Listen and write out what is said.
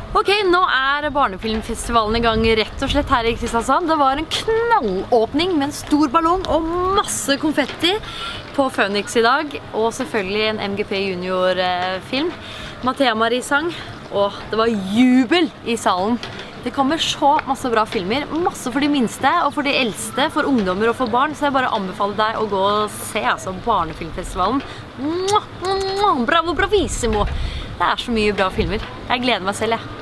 Ok, nå barnefilmfestivalen i gang rett og slett her i Kristiansand. Det var en knallåpning med en stor ballong og masse konfetti på Phoenix i dag. Og selvfølgelig en MGP Junior film. Mathea Marie sang, og det var jubel i salen. Det kommer så masse bra filmer, masse for de minste og for de eldste, for ungdommer og for barn, så jeg bare anbefaler deg å gå og se barnefilmfestivalen. Bravo, bravissimo! Det er så mye bra filmer. Jeg gleder meg selv, jeg.